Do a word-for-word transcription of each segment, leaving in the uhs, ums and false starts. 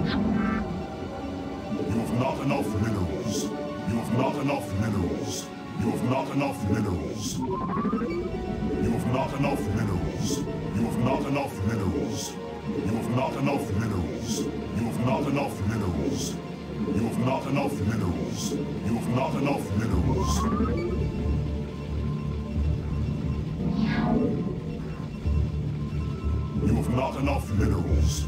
You have not enough minerals. You have not enough minerals. You have not enough minerals. You have not enough minerals. You have not enough minerals. You have not enough minerals. You have not enough minerals. You have not enough minerals. You have not enough minerals. You have not enough minerals.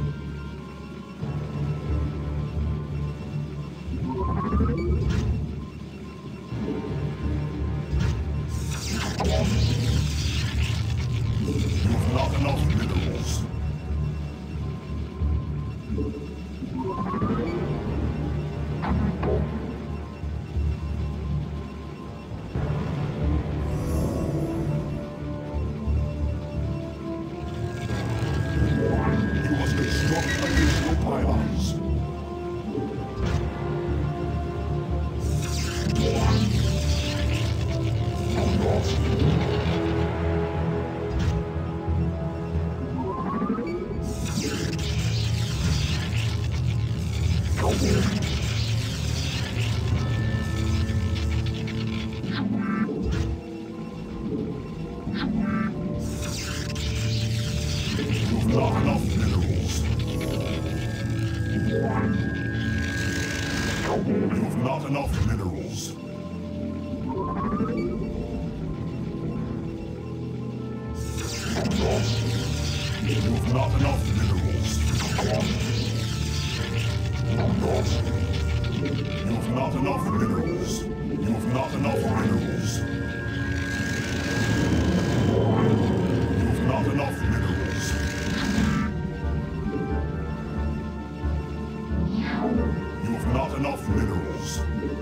You have not enough minerals. You must construct additional pylons. Not enough minerals. You have not enough minerals. You have not enough minerals. You have not enough minerals. You have not enough minerals. You have not enough minerals. You have not enough minerals.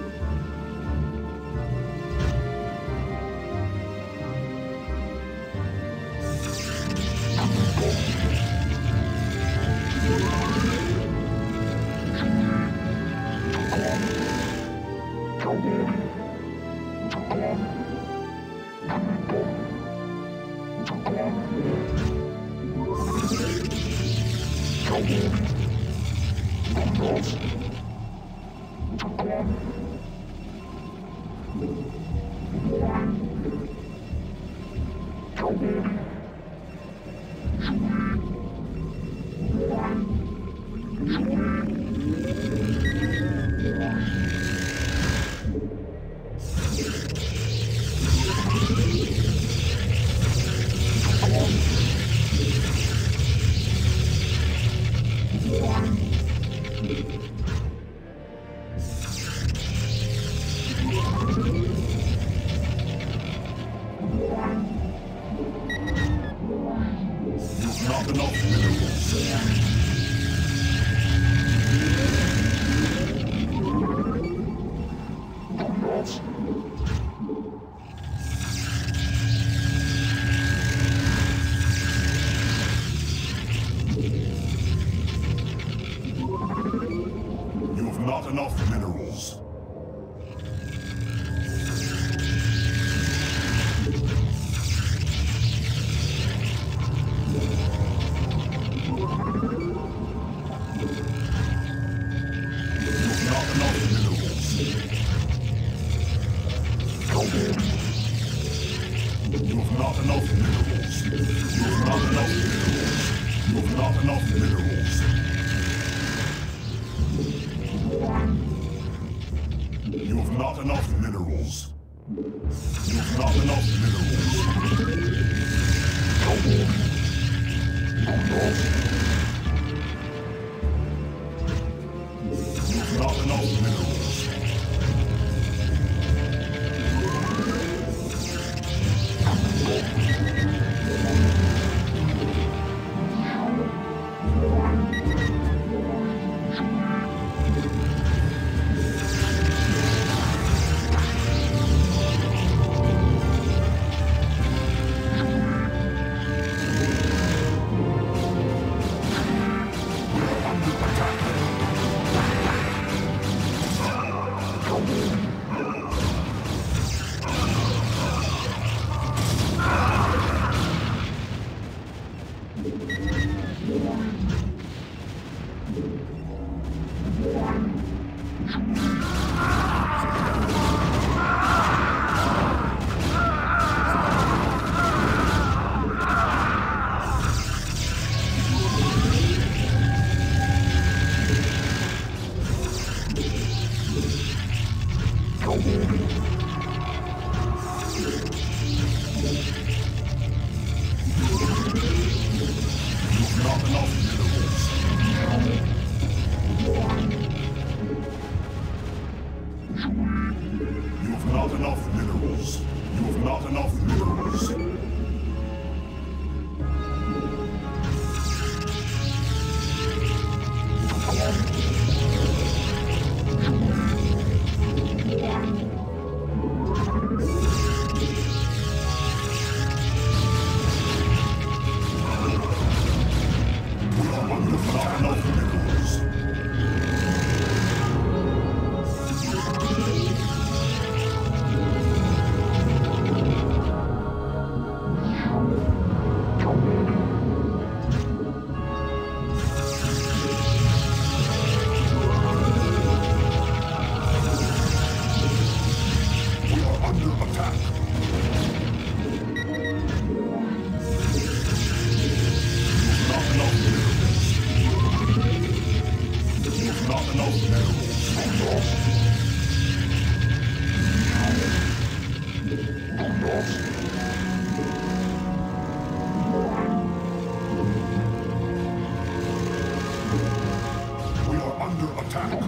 Not enough minerals. You have not enough minerals. You have not enough minerals. You have not enough minerals. You have not enough minerals. enough minerals. We are under attack.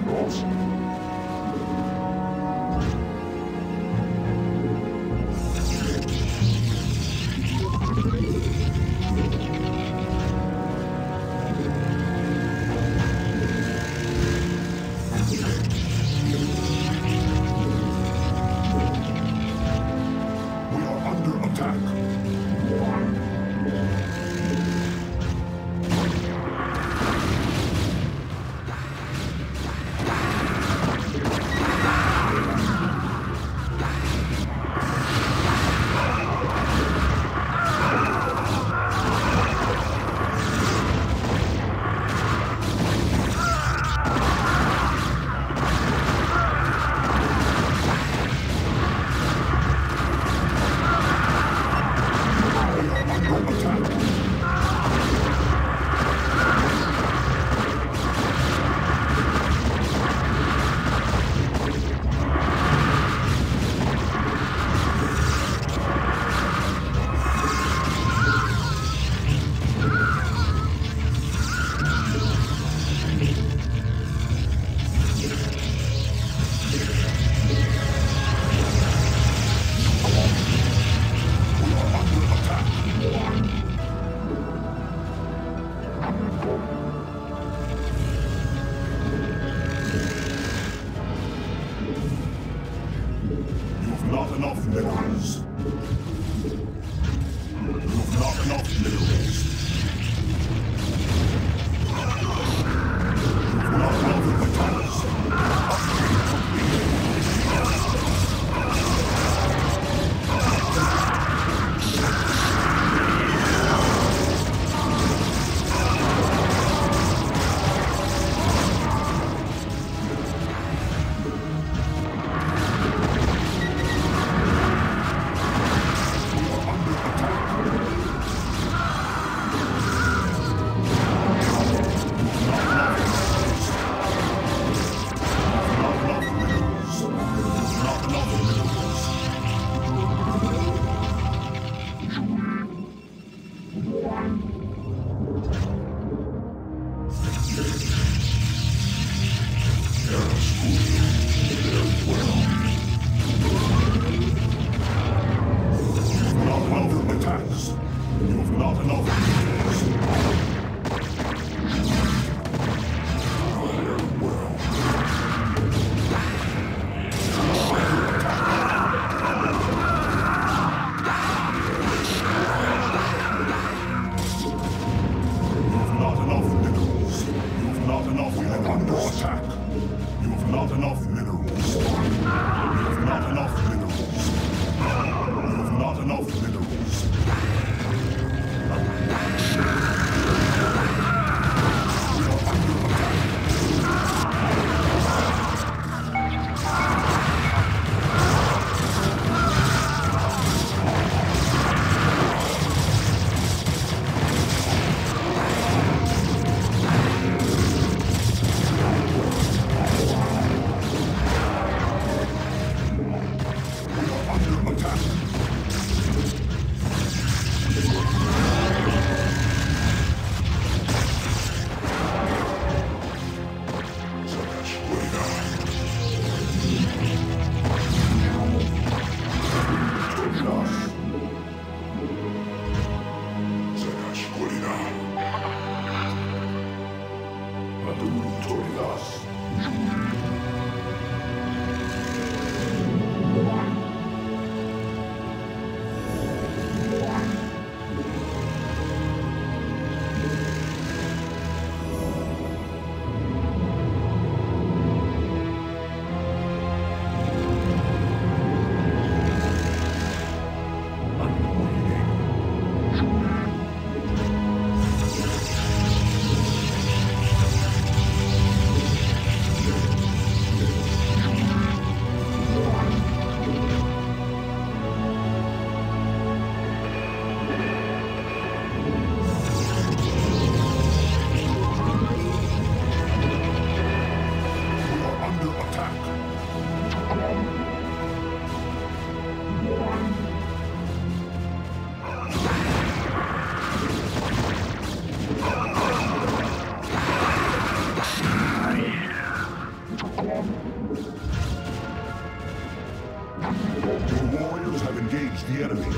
Not enough minerals. You've not enough minerals. You've not enough metals. engage the enemy.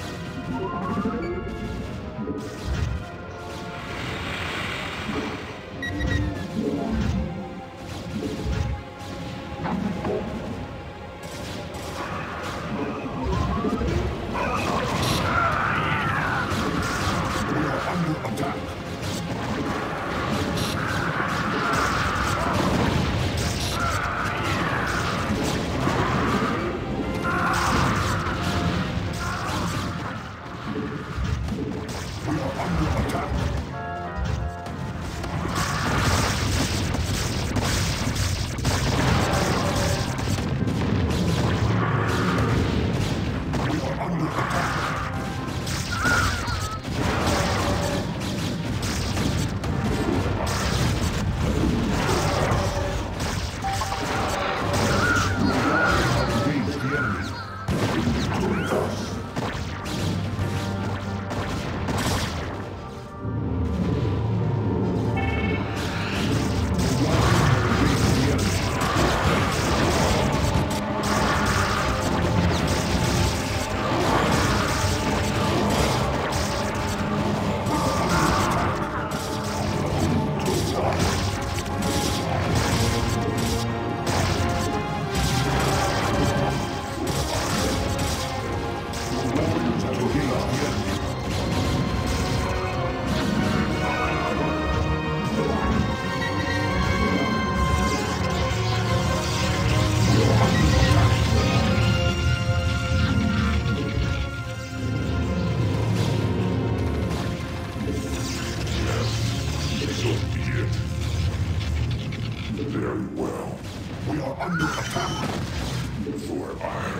Very well. We are under attack. For iron.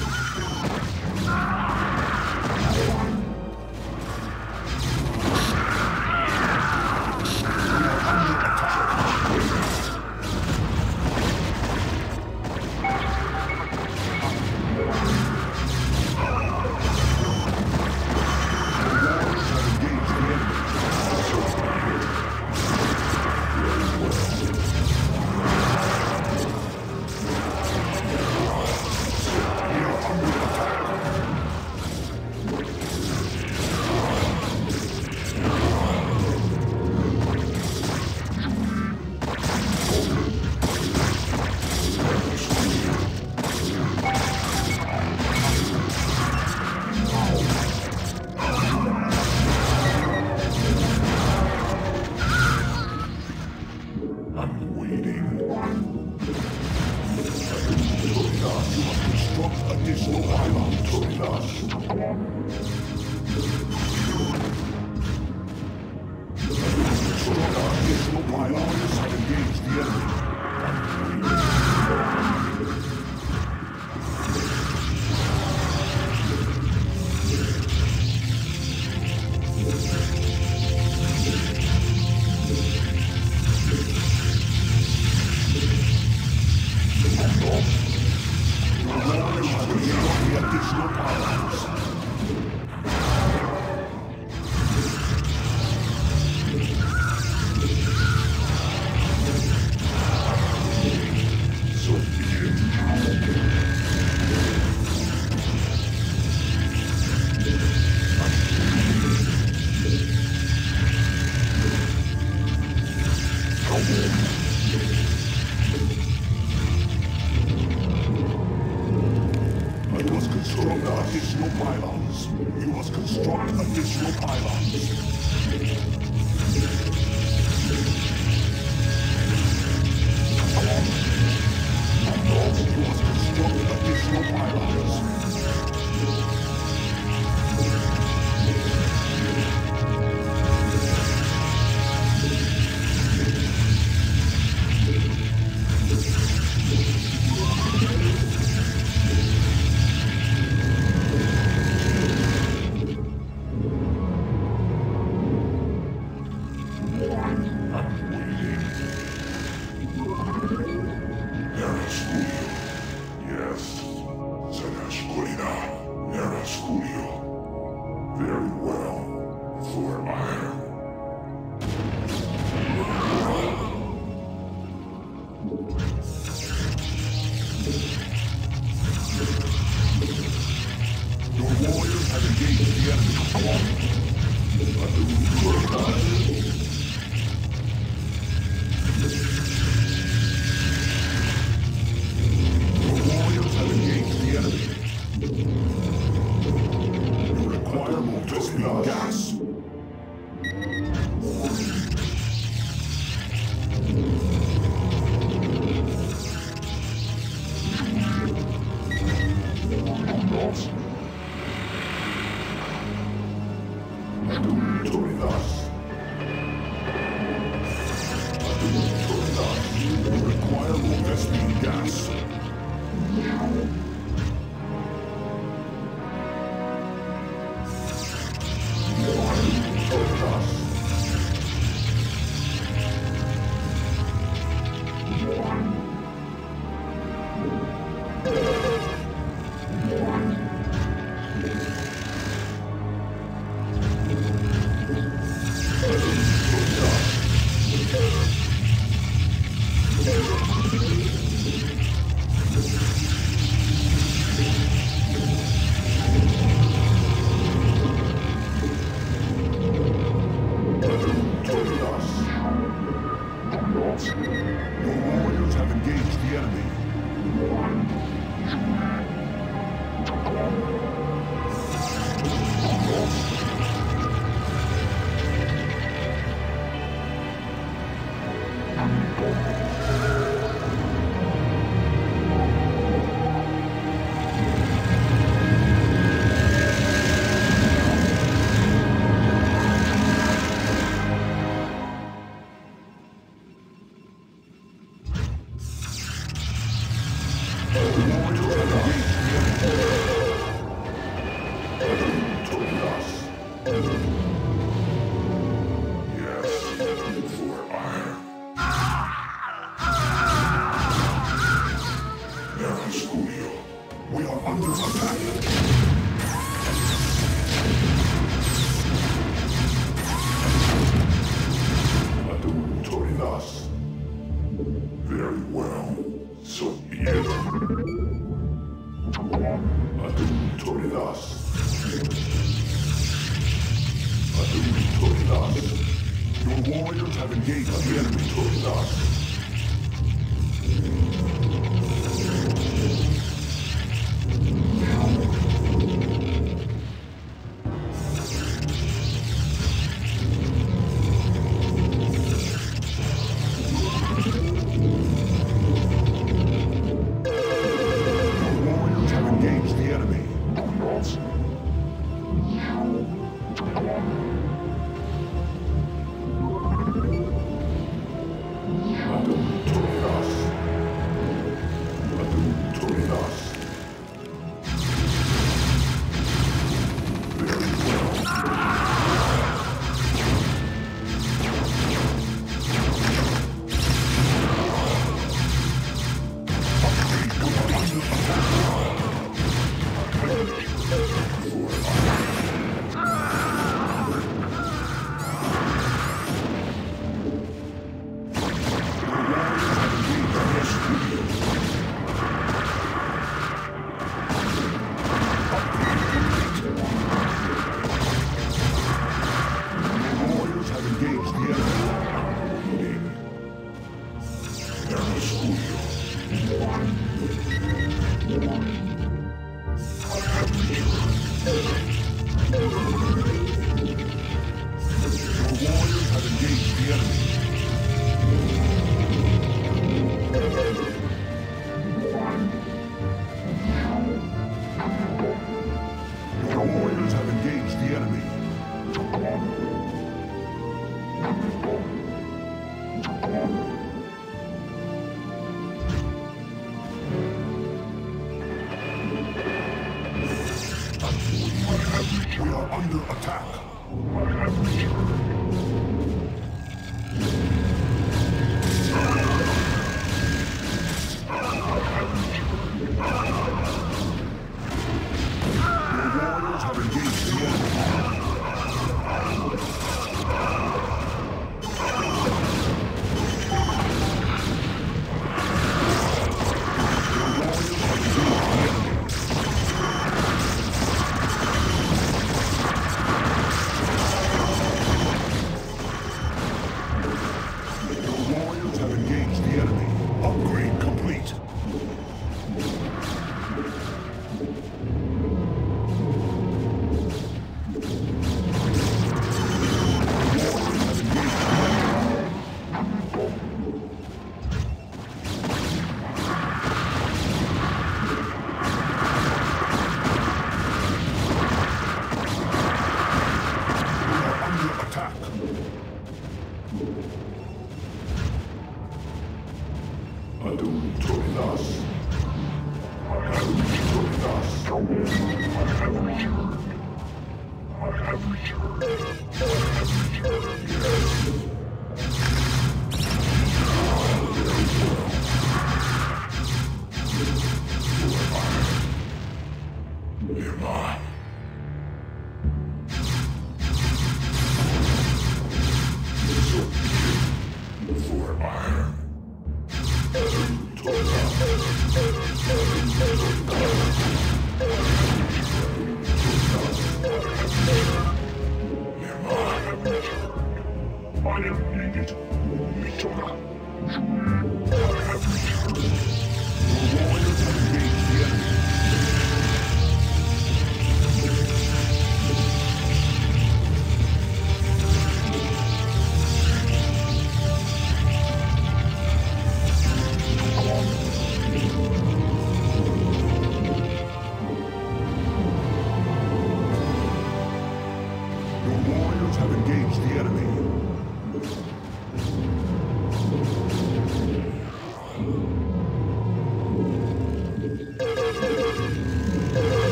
Additional pylons. You must construct additional pylons. You must construct additional pylons.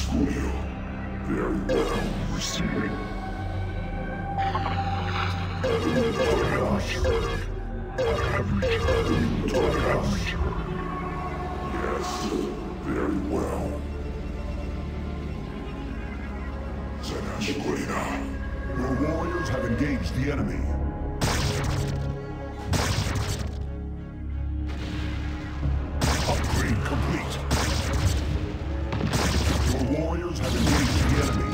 Squeal. Very well. Receiving. Toyosh. I have returned. Toyosh. Yes. Very well. Zanashquina. Your warriors have engaged the enemy. Upgrade complete. Your warriors have engaged the enemy.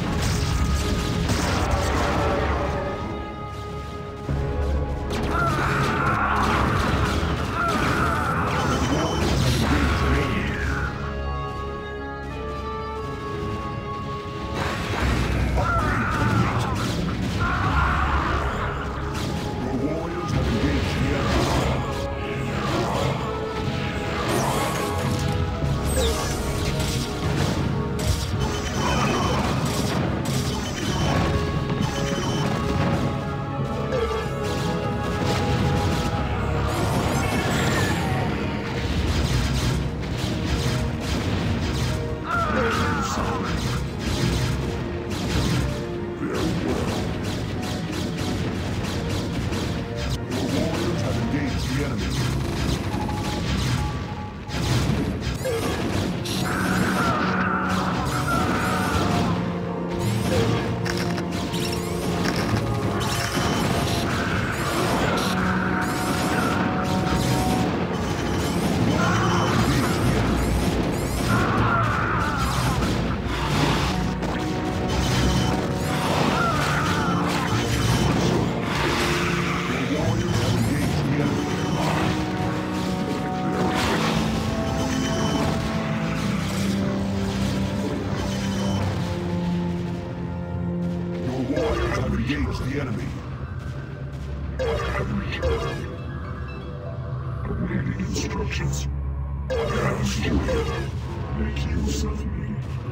Engage the enemy. I have returned. Awaiting instructions. I am Squeal. Make use of me.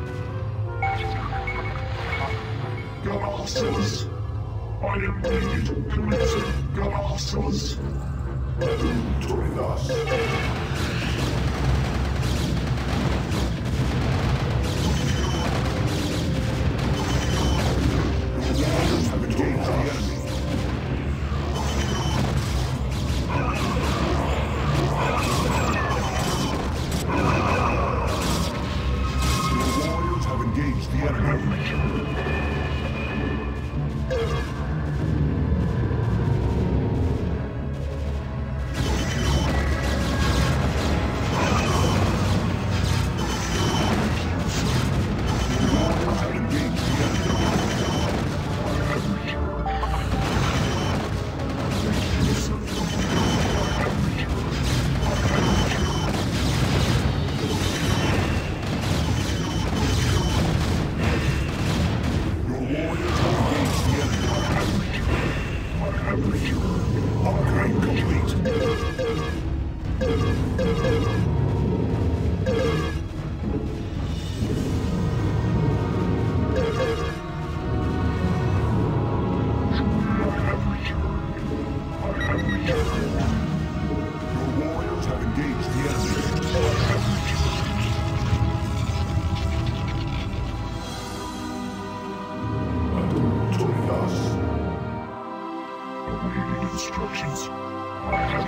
Galactus. I am ready to commence it. Galactus. Join us. Instructions. I have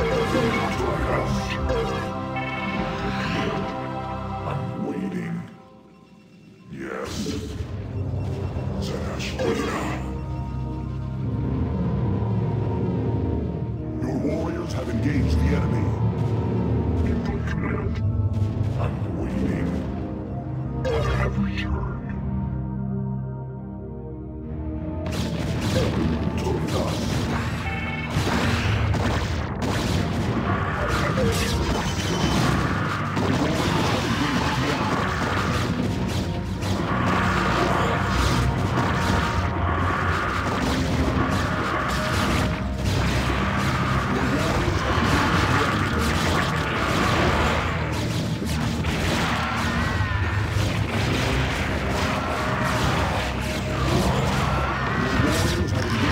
I'm waiting. Yes. Zanashquina. Your warriors have engaged the enemy. Input command. I'm waiting. I have returned. Join us. Warriors have engaged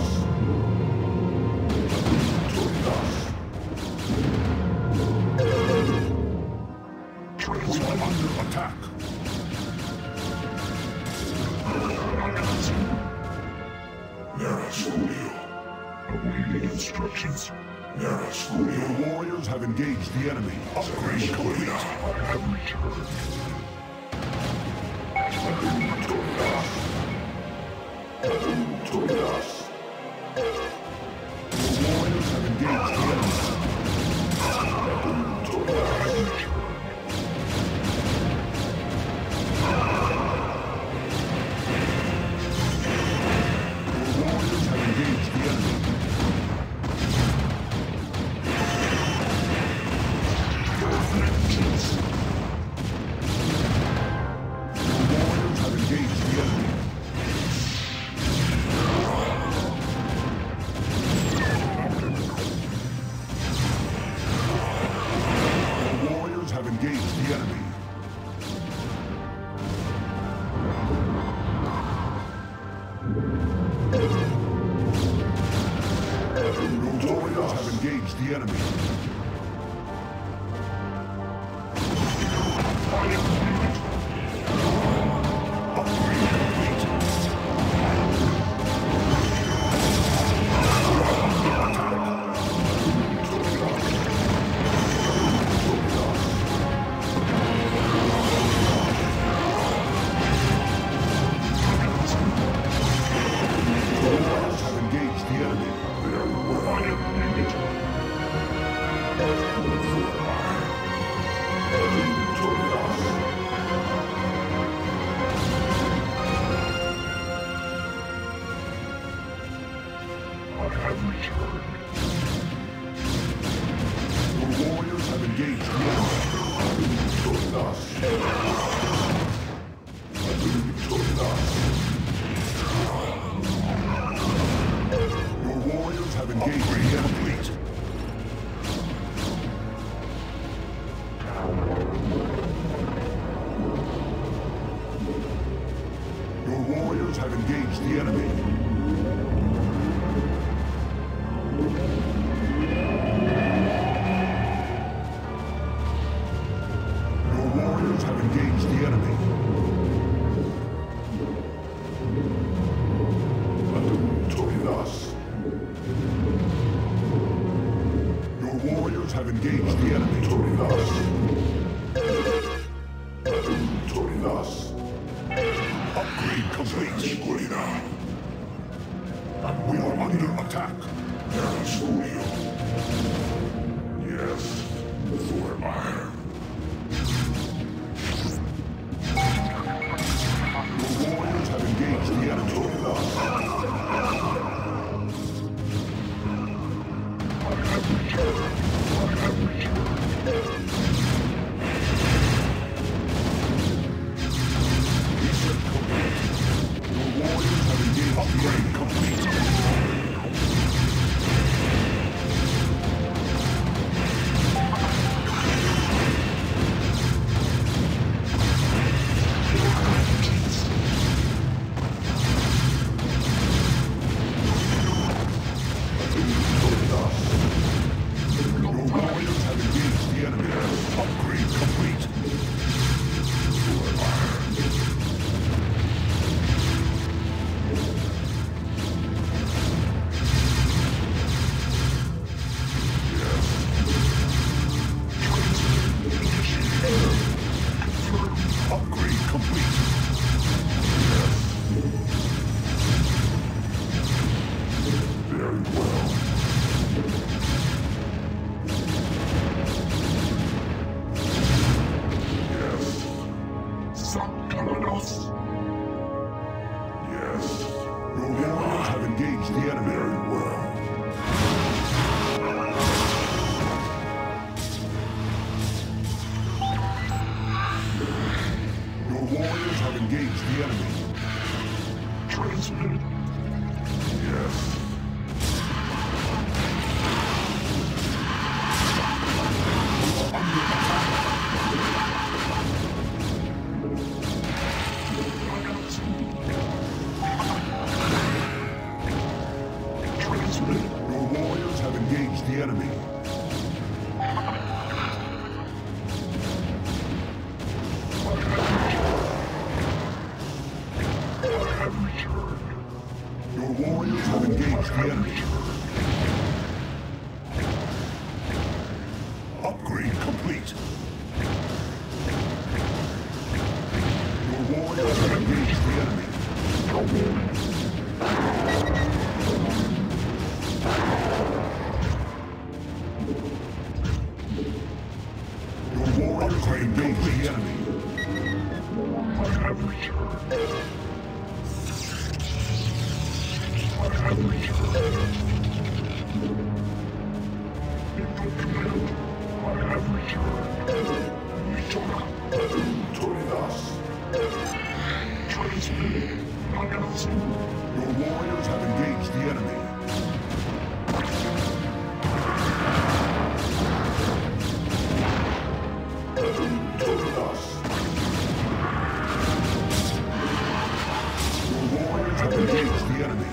We are under attack. Nera Studio. Awaiting instructions. Nera Studio. Your warriors have engaged the enemy. Upgrade complete. I have returned. Todas. Your warriors have engaged the enemy. Your warriors have engaged the enemy. Your warriors have engaged the enemy. Your warriors have engaged the enemy. Your warriors have engaged the enemy. Upgrade complete. Your warriors have engaged the enemy. I am needed. I have returned. Your warriors have engaged the enemy. Your warriors have engaged the enemy. Your warriors have engaged the enemy. Your warriors have engaged the enemy. Your warriors have engaged the enemy. Upgrade complete. We are under attack. Yes, Thormire. Your warriors have engaged the enemy. Reset complete. Your warriors have engaged the enemy. Complete. Your warriors have engaged the enemy. Upgrade complete. Upgrade complete. Very well. Yes. Sanctolos. Yes. Your warriors have engaged the enemy. Very well. Your warriors have engaged the enemy. Transmitted. Yes. Transmitting. Your warriors have engaged the enemy. Your warriors have engaged the enemy. Upgrade complete. Your warriors have engaged the enemy. Your warriors have engaged the enemy. I have returned. I have returned. In your command, I have returned. Return. Toridas. Transmitting. Announcing. Your warriors have engaged the enemy. Toridas. Your warriors have engaged the enemy.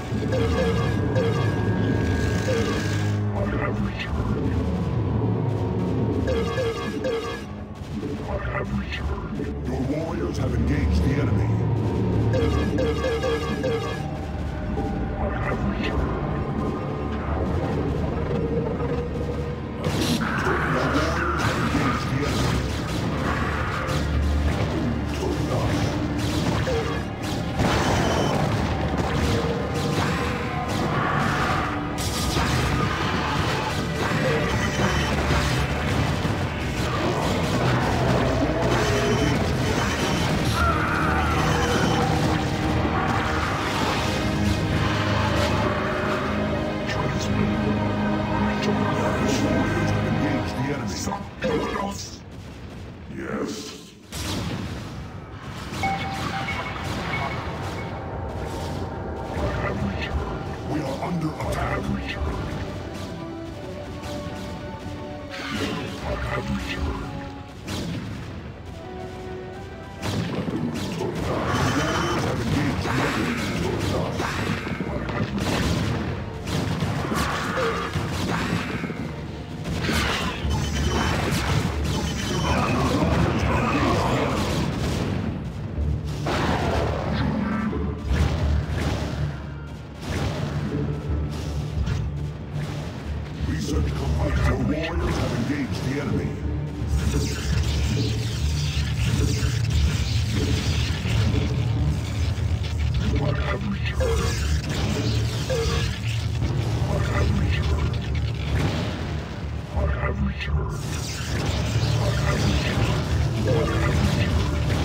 I have returned. I have returned. Your warriors have engaged the enemy. I have returned. Yes. We are under attack. Research complete. Your warriors have engaged the enemy. I have returned. I have returned. I have returned. I have returned. I have returned.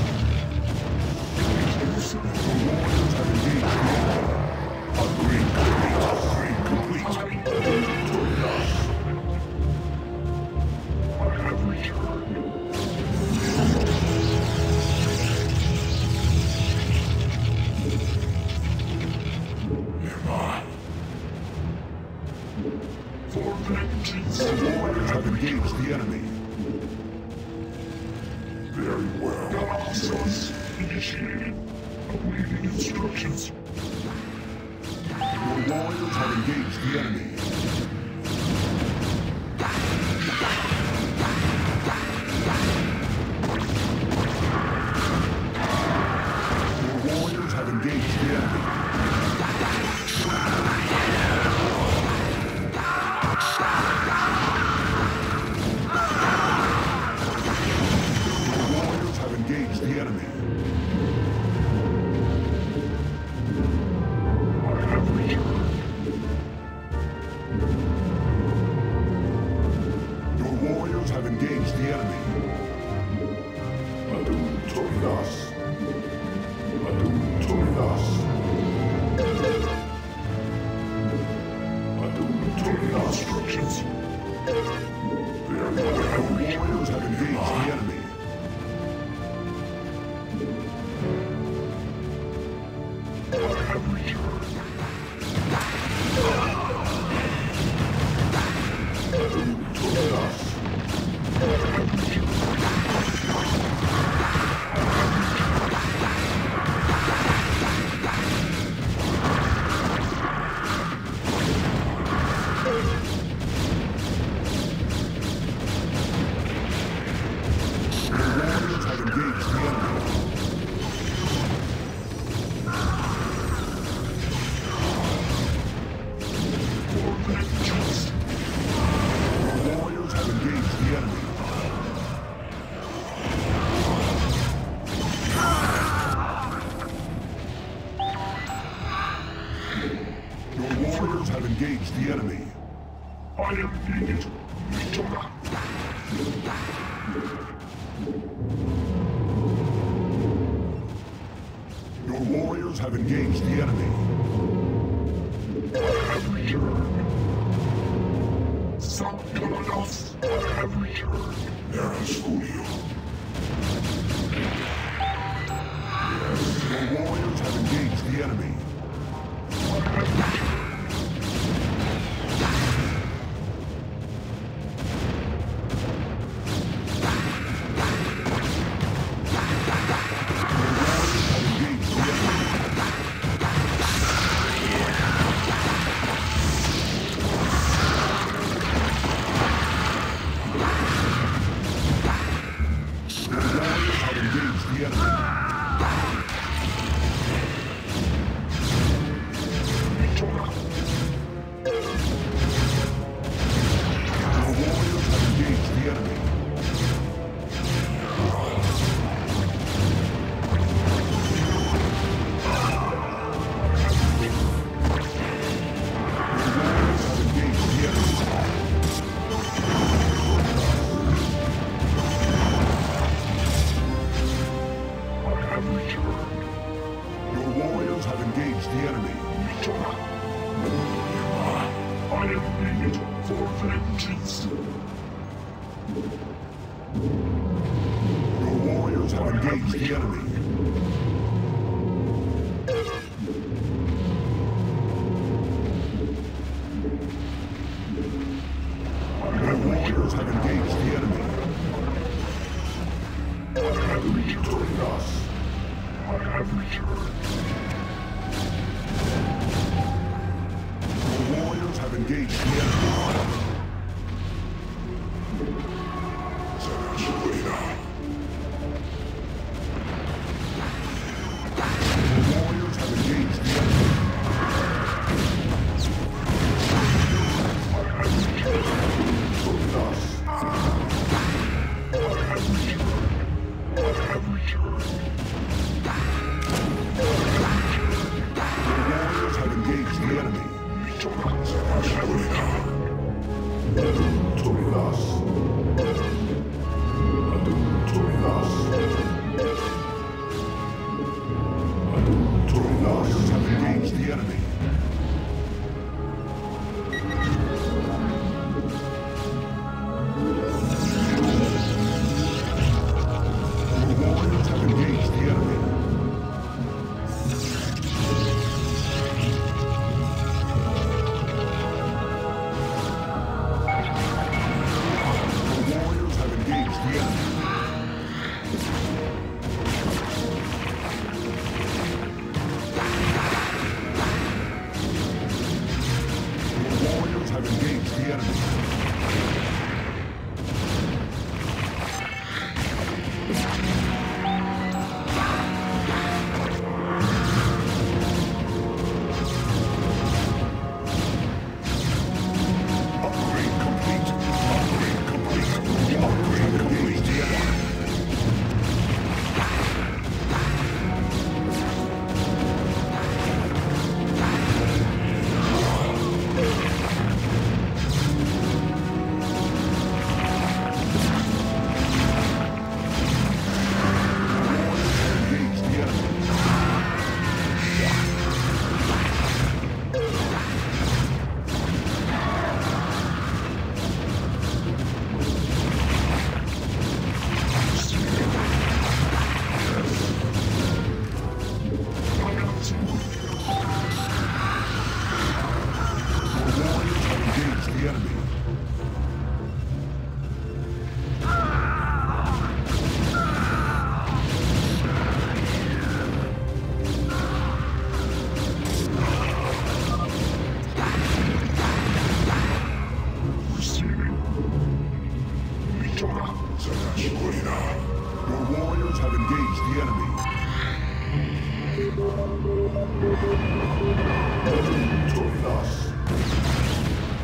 Your warriors have engaged the enemy. Upgrade complete. Upgrade complete. I have returned. For vengeance. Your warriors have engaged the enemy. Very well. Process initiated. Awaiting instructions. Your warriors have engaged the enemy. Your warriors have engaged the enemy. Your warriors have engaged the enemy. I have returned. Your warriors have engaged the enemy. Adun Toridas. Adun Toridas. Adun Toridas. Instructions. Your warriors have engaged the enemy. I have returned. Adun Toridas. vengeance. Your warriors have engaged the enemy. Your warriors have engaged the enemy. I am needed. Victor. Your warriors have engaged the enemy. I have returned. Sanctoranos, I have returned. There is Julio. Your warriors have engaged the enemy. I have returned.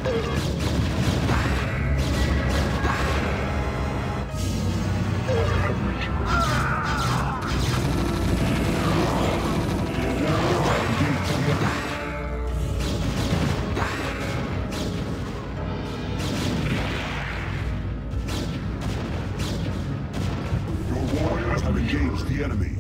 Engage the enemy.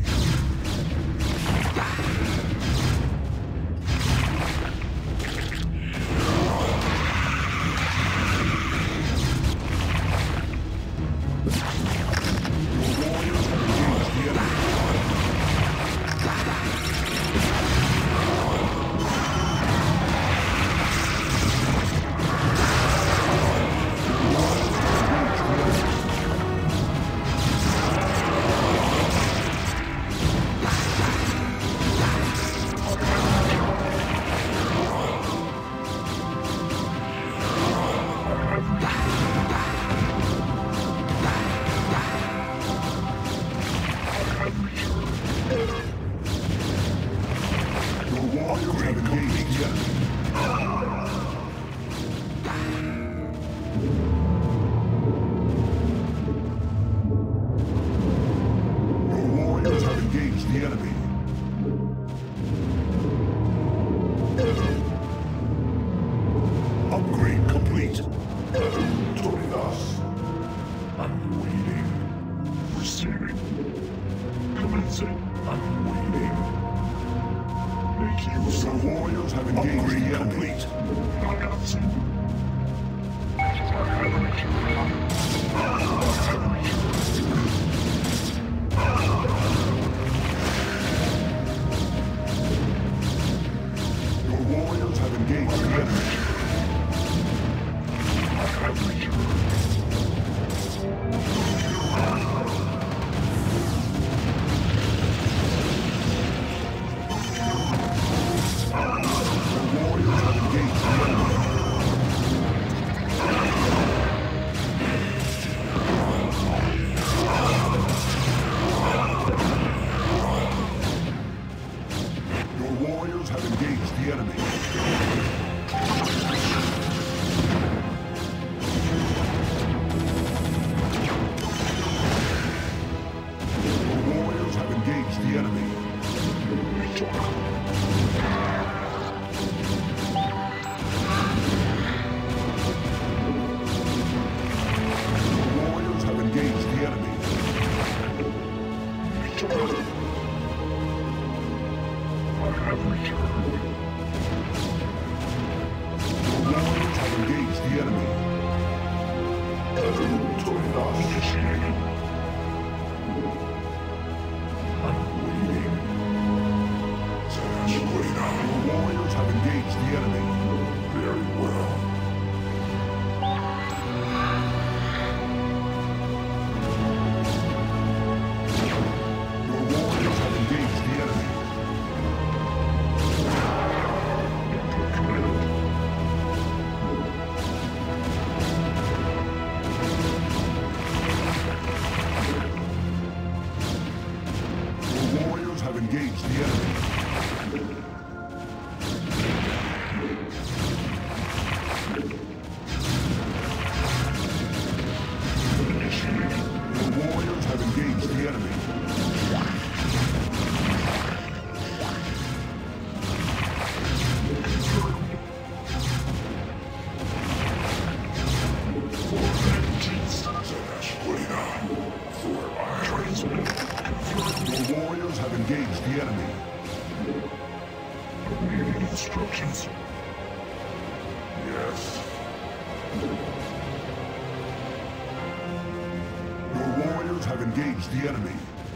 Have engaged the enemy.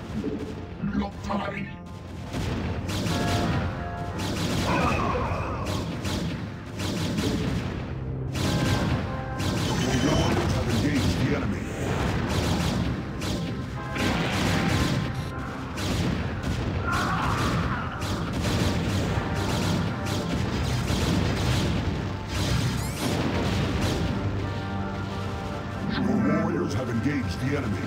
Lottari. Your warriors have engaged the enemy. Your warriors have engaged the enemy.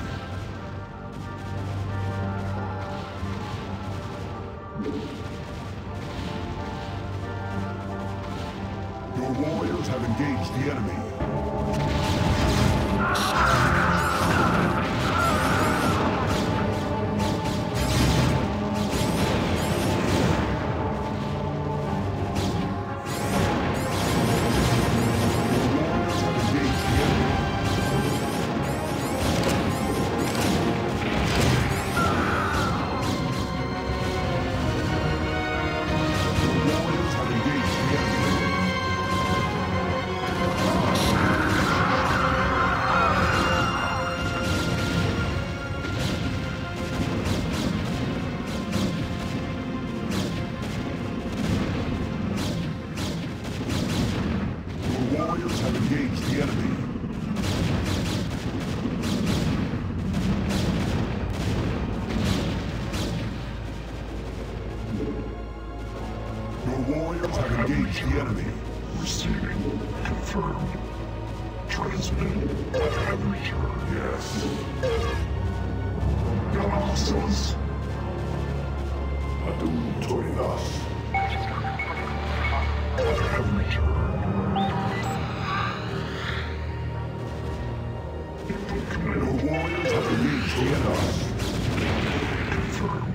Your warriors have engaged the enemy. Warriors have engaged the enemy. Receiving. Confirmed. Transmitting. I have returned. Yes. Got hostiles. Adum Toridas. I have returned. Input command. Your warriors have engaged the enemy. Confirmed.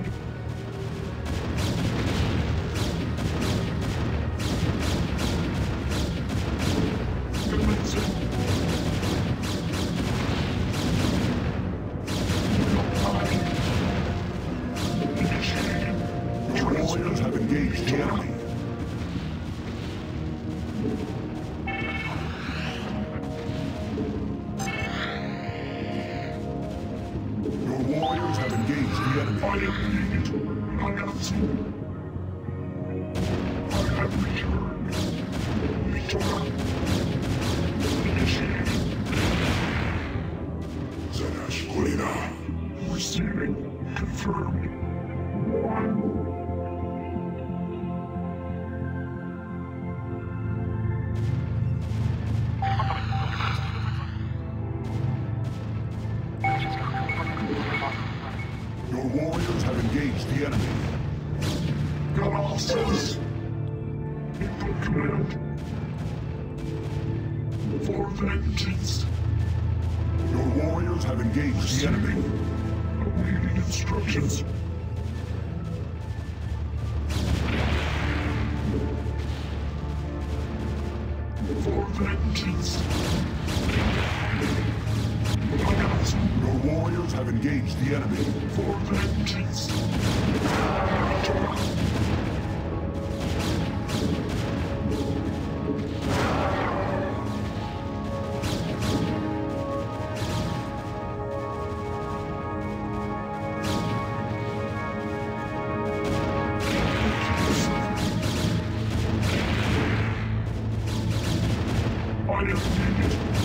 Warriors have engaged the enemy. Your warriors have engaged the enemy. I am needed. Announcing. I have returned. Return. Initiating. Zenash Kulina. Receiving. Confirmed. Your warriors have engaged the enemy. Got hostiles. Input command. For vengeance. Your warriors have engaged the enemy. Awaiting instructions. For vengeance. Your warriors have engaged the enemy. For vengeance. I am needed.